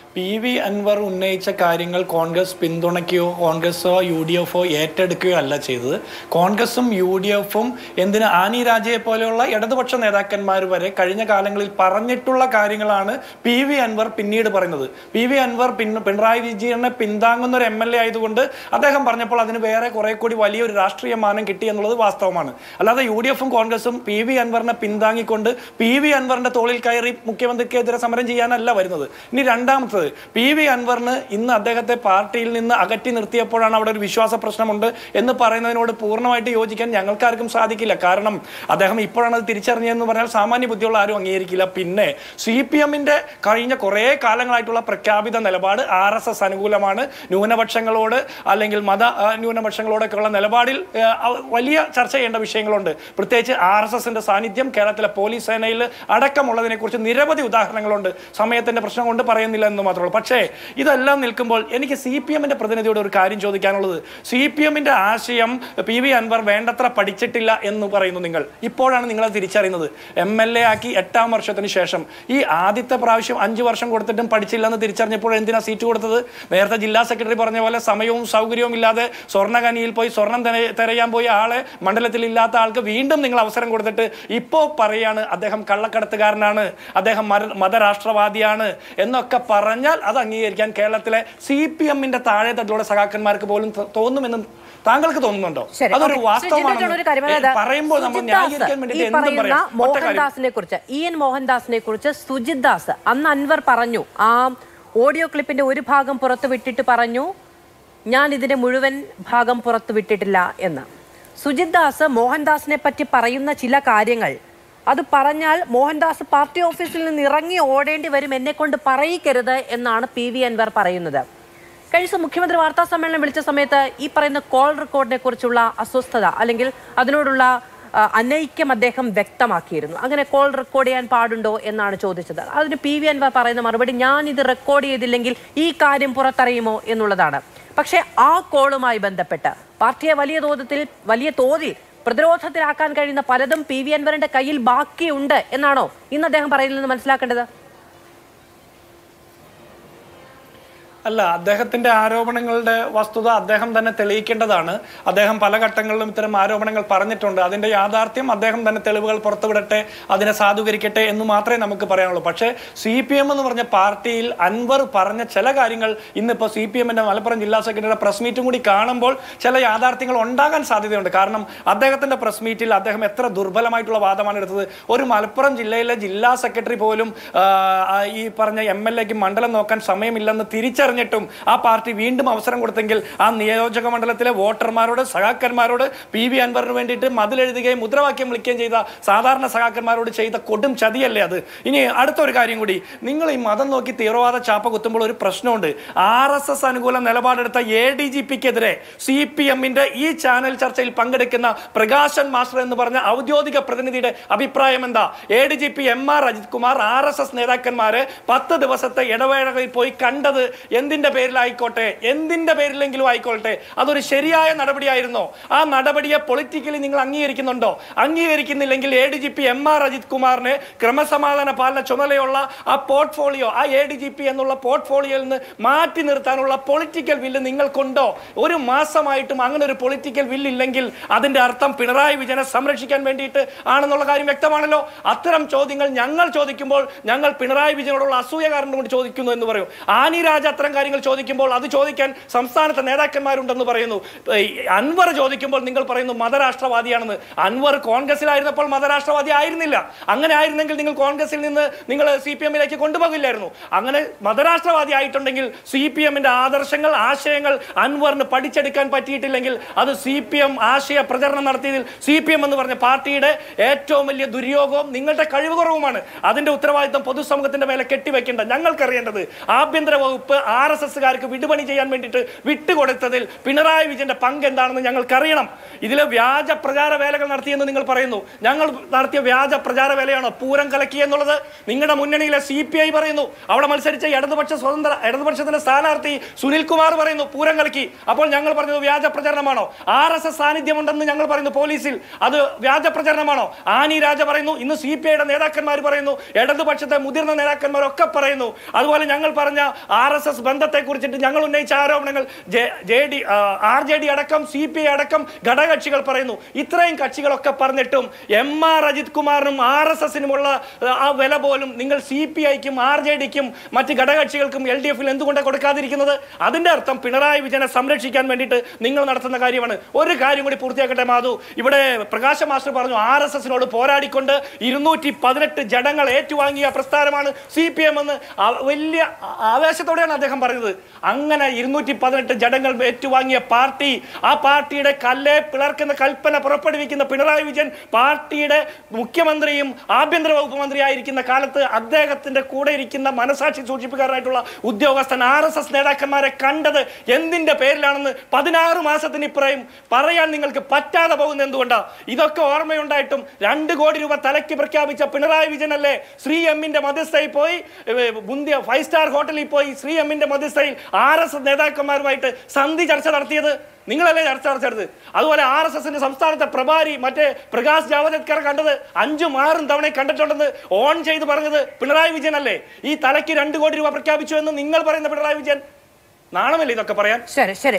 PV Anwar ഉന്നയിച്ച കാര്യങ്ങൾ കോൺഗ്രസ് പിന്തുണയ്ക്കുകയോ കോൺഗ്രസോ UDFോ ഏറ്റെടുക്കുകയോ അല്ല ചെയ്തത്. കോൺഗ്രസും UDFും എന്തിന് ആനി രാജയെ പോലെയുള്ള ഇടതുപക്ഷ നേതാക്കന്മാർ വരെ കഴിഞ്ഞ കാലങ്ങളിൽ പറഞ്ഞിട്ടുള്ള കാര്യങ്ങളാണ് PV അൻവർ പിന്നീട് പറയുന്നത്. PV അൻവർ പിണറായി വിജയനെ പിന്താങ്ങുന്ന ഒരു MLA ആയതുകൊണ്ട് അദ്ദേഹം പറഞ്ഞപ്പോൾ അതിന് വേറെ കുറെ കൂടി വലിയൊരു രാഷ്ട്രീയ മാനം കിട്ടി എന്നുള്ളത് വാസ്തവമാണ്. അല്ലാതെ UDFും കോൺഗ്രസും PV അൻവറിനെ പിന്താങ്ങിക്കൊണ്ട് PV അൻവറിന്റെ തോളിൽ കയറി മുഖ്യമന്ത്രിക്കെതിരെ സമരം ചെയ്യാനല്ല വരുന്നത്. ഇനി രണ്ടാമത്തത്, PV അൻവറിന് ഇന്ന് അദ്ദേഹത്തെ പാർട്ടിയിൽ നിന്ന് അകറ്റി നിർത്തിയപ്പോഴാണ് അവിടെ ഒരു വിശ്വാസ പ്രശ്നമുണ്ട് എന്ന് പറയുന്നതിനോട് പൂർണ്ണമായിട്ട് യോജിക്കാൻ ഞങ്ങൾക്കാർക്കും സാധിക്കില്ല. കാരണം അദ്ദേഹം ഇപ്പോഴാണ് അത് തിരിച്ചറിഞ്ഞതെന്ന് പറഞ്ഞാൽ സാമാന്യ ബുദ്ധിയുള്ള ആരും അംഗീകരിക്കില്ല. പിന്നെ CPMന്റെ കഴിഞ്ഞ കുറേ കാലങ്ങളായിട്ടുള്ള പ്രഖ്യാപിത നിലപാട് RSS അനുകൂലമാണ്, ന്യൂനപക്ഷങ്ങളോട് അല്ലെങ്കിൽ മത ന്യൂനപക്ഷങ്ങളോടൊക്കെയുള്ള നിലപാടിൽ വലിയ ചർച്ച ചെയ്യേണ്ട വിഷയങ്ങളുണ്ട്. പ്രത്യേകിച്ച് RSSന്റെ സാന്നിധ്യം കേരളത്തിലെ പോലീസ് സേനയിൽ അടക്കമുള്ളതിനെ കുറിച്ച് നിരവധി ഉദാഹരണങ്ങളുണ്ട്. സമയത്തിന്റെ പ്രശ്നം കൊണ്ട് പറയുന്നില്ല എന്ന് മാത്രമേ ഉള്ളൂ. പക്ഷേ ഇതെല്ലാം നിൽക്കുമ്പോൾ എനിക്ക് CPMന്റെ പ്രതിനിധിയോട് ഒരു കാര്യം ചോദിക്കാനുള്ളത്, CPMന്റെ ആശയം PV അൻവർ വേണ്ടത്ര പഠിച്ചിട്ടില്ല എന്ന് പറയുന്നു. നിങ്ങൾ ഇപ്പോഴാണ് നിങ്ങളത് തിരിച്ചറിയുന്നത്. MLA ആക്കി 8ാം വർഷത്തിന് ശേഷം ഈ ആദ്യത്തെ പ്രാവശ്യം 5 വർഷം കൊടുത്തിട്ടും പഠിച്ചില്ലെന്ന് തിരിച്ചറിഞ്ഞപ്പോൾ എന്തിനാ സീറ്റ് കൊടുത്തത്? നേരത്തെ ജില്ലാ സെക്രട്ടറി പറഞ്ഞ പോലെ സമയവും സൗകര്യവും ഇല്ലാതെ സ്വർണ്ണഖനിയിൽ പോയി സ്വർണം തിരയാൻ പോയ ആളെ മണ്ഡലത്തിൽ ഇല്ലാത്ത ആൾക്ക് വീണ്ടും നിങ്ങൾ അവസരം കൊടുത്തിട്ട് ഇപ്പോൾ പറയാണ് അദ്ദേഹം കള്ളക്കടത്തുകാരനാണ്, അദ്ദേഹം മതരാഷ്ട്രവാദിയാണ് എന്നൊക്കെ പറഞ്ഞാൽ അത് അംഗീകരിക്കാൻ കേരളത്തിലെ CPMന്റെ താഴെ തട്ടിലുള്ള സഖാക്കന്മാർക്ക് പോലും തോന്നുമെന്ന് താങ്കൾക്ക് തോന്നുന്നുണ്ടോ? അതൊരു വാസ്തവമാണ്. പറയുമ്പോൾ നമ്മൾ ന്യായീകരിക്കാൻ വേണ്ടി എന്തും പറയാം. മോഹൻദാസിനെ കുറിച്ച്, EN മോഹൻദാസിനെ കുറിച്ച് സുജിത് ദാസ് അന്ന് അൻവർ പറഞ്ഞു, ആ ഓഡിയോ ക്ലിപ്പിന്റെ ഒരു ഭാഗം പുറത്തു വിട്ടിട്ട് പറഞ്ഞു, ഞാൻ ഇതിന്റെ മുഴുവൻ ഭാഗം പുറത്തു വിട്ടിട്ടില്ല എന്ന്. സുജിത് ദാസ് മോഹൻദാസിനെ പറ്റി പറയുന്ന ചില കാര്യങ്ങൾ, അത് പറഞ്ഞാൽ മോഹൻദാസ് പാർട്ടി ഓഫീസിൽ നിന്ന് ഇറങ്ങി ഓടേണ്ടി വരും, എന്നെ കൊണ്ട് പറയിക്കരുത് എന്നാണ് PV അൻവർ പറയുന്നത്. കഴിഞ്ഞ മുഖ്യമന്ത്രി വാർത്താ സമ്മേളനം വിളിച്ച സമയത്ത് ഈ പറയുന്ന കോൾ റെക്കോർഡിനെ കുറിച്ചുള്ള അസ്വസ്ഥത അല്ലെങ്കിൽ അതിനോടുള്ള അനൈക്യം അദ്ദേഹം വ്യക്തമാക്കിയിരുന്നു. അങ്ങനെ കോൾ റെക്കോർഡ് ചെയ്യാൻ പാടുണ്ടോ എന്നാണ് ചോദിച്ചത്. അതിന് PV അൻവർ പറയുന്ന മറുപടി, ഞാൻ ഇത് റെക്കോർഡ് ചെയ്തില്ലെങ്കിൽ ഈ കാര്യം പുറത്തറിയുമോ എന്നുള്ളതാണ്. പക്ഷേ ആ കോളുമായി ബന്ധപ്പെട്ട് പാർട്ടിയെ വലിയ തോതിൽ പ്രതിരോധത്തിലാക്കാൻ കഴിയുന്ന പലതും PV അൻവറിന്റെ കയ്യിൽ ബാക്കിയുണ്ട് എന്നാണോ ഇന്ന് അദ്ദേഹം പറയുന്നതെന്ന് മനസ്സിലാക്കേണ്ടത്? അല്ല, അദ്ദേഹത്തിന്റെ ആരോപണങ്ങളുടെ വസ്തുത അദ്ദേഹം തന്നെ തെളിയിക്കേണ്ടതാണ്. അദ്ദേഹം പല ഘട്ടങ്ങളിലും ഇത്തരം ആരോപണങ്ങൾ പറഞ്ഞിട്ടുണ്ട്. അതിന്റെ യാഥാർത്ഥ്യം അദ്ദേഹം തന്നെ തെളിവുകൾ പുറത്തുവിടട്ടെ, അതിനെ സാധൂകരിക്കട്ടെ എന്ന് മാത്രമേ നമുക്ക് പറയാനുള്ളൂ. പക്ഷേ CPM എന്ന് പറഞ്ഞ പാർട്ടിയിൽ അൻവർ പറഞ്ഞ ചില കാര്യങ്ങൾ ഇന്നിപ്പോൾ CPMന്റെ മലപ്പുറം ജില്ലാ സെക്രട്ടറിയുടെ പ്രസ് മീറ്റും കൂടി കാണുമ്പോൾ ചില യാഥാർത്ഥ്യങ്ങൾ ഉണ്ടാകാൻ സാധ്യതയുണ്ട്. കാരണം അദ്ദേഹത്തിന്റെ പ്രസ് മീറ്റിൽ അദ്ദേഹം എത്ര ദുർബലമായിട്ടുള്ള വാദമാണ് എടുത്തത്. ഒരു മലപ്പുറം ജില്ലയിലെ ജില്ലാ സെക്രട്ടറി പോലും ഈ പറഞ്ഞ MLAക്ക് മണ്ഡലം നോക്കാൻ സമയമില്ലെന്ന് തിരിച്ചറിഞ്ഞിട്ടും ആ പാർട്ടി വീണ്ടും അവസരം കൊടുത്തെങ്കിൽ ആ നിയോജക മണ്ഡലത്തിലെ വോട്ടർമാരോട് സഖാക്കന്മാരോട് PV അൻവറിന് വേണ്ടിയിട്ട് മതിലെഴുതുകയും മുദ്രാവാക്യം വിളിക്കുകയും ചെയ്ത സാധാരണ സഖാക്കന്മാരോട് ചെയ്ത കൊടും ചതിയല്ലേ അത്? ഇനി അടുത്തൊരു കാര്യം കൂടി, നിങ്ങൾ ഈ മതം നോക്കി തീവ്രവാദ ചാപ്പ കുത്തുമ്പോൾ ഒരു പ്രശ്നമുണ്ട്. RSS അനുകൂല നിലപാടെടുത്ത ADGPക്കെതിരെ CPMന്റെ ഈ ചാനൽ ചർച്ചയിൽ പങ്കെടുക്കുന്ന പ്രകാശൻ മാസ്റ്റർ എന്ന് പറഞ്ഞ ഔദ്യോഗിക പ്രതിനിധിയുടെ അഭിപ്രായം എന്താ? ADGP MR Ajith Kumar RSS നേതാക്കന്മാരെ 10 ദിവസത്തെ ഇടവേളകളിൽ പോയി കണ്ടത് എന്തിന്റെ പേരിലായിക്കോട്ടെ, എന്തിന്റെ പേരിലെങ്കിലും ആയിക്കോട്ടെ, അതൊരു ശരിയായ നടപടിയായിരുന്നോ? ആ നടപടിയെ പൊളിറ്റിക്കലി നിങ്ങൾ അംഗീകരിക്കുന്നുണ്ടോ? അംഗീകരിക്കുന്നില്ലെങ്കിൽ ADGP MR അജിത് കുമാറിനെ ക്രമസമാധാന പാലന ചുമതലയുള്ള ആ പോർട്ട്ഫോളിയോ, ആ ADGP എന്നുള്ള പോർട്ട്ഫോളിയോയിൽ നിന്ന് മാറ്റി നിർത്താനുള്ള പൊളിറ്റിക്കൽ വില്ല് നിങ്ങൾക്കുണ്ടോ? ഒരു മാസമായിട്ടും അങ്ങനെ ഒരു പൊളിറ്റിക്കൽ വില്ലില്ലെങ്കിൽ അതിന്റെ അർത്ഥം പിണറായി വിജയനെ സംരക്ഷിക്കാൻ വേണ്ടിയിട്ട് ആണെന്നുള്ള കാര്യം വ്യക്തമാണല്ലോ. അത്തരം ചോദ്യങ്ങൾ ഞങ്ങൾ ചോദിക്കുമ്പോൾ ഞങ്ങൾ പിണറായി വിജയനോടുള്ള അസൂയ കാരണം കൊണ്ട് ചോദിക്കുന്നു എന്ന് പറയും. ആനി രാജ അത്തരം കാര്യങ്ങൾ ചോദിക്കുമ്പോൾ അത് ചോദിക്കാൻ സംസ്ഥാനത്തെ നേതാക്കന്മാരുണ്ടെന്ന് പറയുന്നു. അൻവർ ചോദിക്കുമ്പോൾ നിങ്ങൾ പറയുന്നു മതരാഷ്ട്രവാദിയാണെന്ന്. അൻവർ കോൺഗ്രസിലായിരുന്നപ്പോൾ മതരാഷ്ട്രവാദി ആയിരുന്നില്ല. അങ്ങനെ ആയിരുന്നെങ്കിൽ നിങ്ങൾ കോൺഗ്രസിൽ നിന്ന് നിങ്ങൾ CPMലേക്ക് കൊണ്ടുപോകില്ലായിരുന്നു. അങ്ങനെ മതരാഷ്ട്രവാദി ആയിട്ടുണ്ടെങ്കിൽ CPMന്റെ ആദർശങ്ങൾ, ആശയങ്ങൾ അൻവറിന് പഠിച്ചെടുക്കാൻ പറ്റിയിട്ടില്ലെങ്കിൽ അത് CPM ആശയ പ്രചരണം നടത്തിയതിൽ CPM എന്ന് പറഞ്ഞ പാർട്ടിയുടെ ഏറ്റവും വലിയ ദുര്യോഗവും നിങ്ങളുടെ കഴിവ് കുറവുമാണ്. അതിന്റെ ഉത്തരവാദിത്വം പൊതുസമൂഹത്തിന്റെ മേലെ കെട്ടിവെക്കേണ്ട ഞങ്ങൾക്കറിയേണ്ടത് ആഭ്യന്തര വകുപ്പ് RSSകാർക്ക് വിടുപണി ചെയ്യാൻ വേണ്ടിയിട്ട് വിട്ടുകൊടുത്തതിൽ പിണറായി വിജയന്റെ പങ്ക് എന്താണെന്ന് ഞങ്ങൾക്കറിയണം. ഇതിലെ വ്യാജ പ്രചാര വേലകൾ നടത്തിയെന്ന് നിങ്ങൾ പറയുന്നു. ഞങ്ങൾ നടത്തിയ വ്യാജ പ്രചാര വേലയാണോ പൂരം കലക്കി എന്നുള്ളത്? നിങ്ങളുടെ മുന്നണിയിലെ CPI പറയുന്നു. അവിടെ മത്സരിച്ച ഇടതുപക്ഷത്തിന്റെ സ്ഥാനാർത്ഥി സുനിൽകുമാർ പറയുന്നു പൂരം കലക്കി. അപ്പോൾ ഞങ്ങൾ പറഞ്ഞത് വ്യാജ പ്രചരണമാണോ? RSS സാന്നിധ്യമുണ്ടെന്ന് ഞങ്ങൾ പറയുന്നു പോലീസിൽ, അത് വ്യാജ പ്രചരണമാണോ? ആനി രാജ പറയുന്നു, ഇന്ന് CPIയുടെ നേതാക്കന്മാർ പറയുന്നു, ഇടതുപക്ഷത്തെ മുതിർന്ന നേതാക്കന്മാരൊക്കെ പറയുന്നു. അതുപോലെ ഞങ്ങൾ പറഞ്ഞ RSS ബന്ധത്തെ കുറിച്ചിട്ട് ഞങ്ങൾ ഉന്നയിച്ച ആരോപണങ്ങൾ RJD അടക്കം CPI അടക്കം ഘടകകക്ഷികൾ പറയുന്നു. ഇത്രയും കക്ഷികളൊക്കെ പറഞ്ഞിട്ടും MR അജിത് കുമാറിനും RSSനുമുള്ള ആ വില പോലും നിങ്ങൾ CPIക്കും RJDക്കും മറ്റ് ഘടകകക്ഷികൾക്കും LDFിൽ എന്തുകൊണ്ട് കൊടുക്കാതിരിക്കുന്നത്? അതിന്റെ അർത്ഥം പിണറായി വിജയനെ സംരക്ഷിക്കാൻ വേണ്ടിയിട്ട് നിങ്ങൾ നടത്തുന്ന കാര്യമാണ്. ഒരു കാര്യം കൂടി പൂർത്തിയാക്കട്ടെ മാധു. ഇവിടെ പ്രകാശ മാസ്റ്റർ പറഞ്ഞു RSSനോട് പോരാടിക്കൊണ്ട് 218 ജഡങ്ങൾ ഏറ്റുവാങ്ങിയ പ്രസ്ഥാനമാണ് CPM എന്ന് വലിയ ആവേശത്തോടെയാണ് അദ്ദേഹം പറഞ്ഞത്. അങ്ങനെ 218 ജഡങ്ങൾ ഏറ്റുവാങ്ങിയ പാർട്ടി, ആ പാർട്ടിയുടെ കല്ലേ പിളർക്കുന്ന കൽപ്പന പുറപ്പെടുവിക്കുന്ന പിണറായി വിജയൻ പാർട്ടിയുടെ മുഖ്യമന്ത്രിയും ആഭ്യന്തര വകുപ്പ് മന്ത്രിയായിരിക്കുന്ന കാലത്ത് അദ്ദേഹത്തിന്റെ കൂടെ ഇരിക്കുന്ന മനസാക്ഷി സൂക്ഷിപ്പുകാരനായിട്ടുള്ള ഉദ്യോഗസ്ഥൻ RSS നേതാക്കന്മാരെ കണ്ടത് എന്തിന്റെ പേരിലാണെന്ന് 16 മാസത്തിനിപ്പുറയും പറയാൻ നിങ്ങൾക്ക് പറ്റാതെ പോകുന്നത് എന്തുകൊണ്ടാണ്? ഇതൊക്കെ ഓർമ്മയുണ്ടായിട്ടും 2 കോടി രൂപ തലയ്ക്ക് പ്രഖ്യാപിച്ച പിണറായി വിജയനല്ലേ ശ്രീ എമ്മിന്റെ മധ്യസ്ഥയിൽ പോയി, മുന്തിയ 5 സ്റ്റാർ ഹോട്ടലിൽ പോയി ശ്രീ എമ്മിന്റെ മധ്യസ്ഥയിൽ RSS നേതാക്കന്മാരുമായിട്ട് സന്ധി ചർച്ച നടത്തിയത്? നിങ്ങളല്ലേ ചർച്ച നടത്തരുത്? അതുപോലെ RSSന്റെ സംസ്ഥാനത്തെ പ്രഭാരി മറ്റേ പ്രകാശ് ജാവദേക്കർ കണ്ടത് 5ഉം 6ഉം തവണ കണ്ടിട്ടുണ്ടെന്ന് ഓൺ ചെയ്ത് പറഞ്ഞത് പിണറായി വിജയൻ അല്ലേ? ഈ തലയ്ക്ക് 2 കോടി രൂപ പ്രഖ്യാപിച്ചു എന്ന് നിങ്ങൾ പറയുന്ന പിണറായി വിജയൻ നാണമല്ലേ ഇതൊക്കെ പറയാൻ? ശരി ശരി.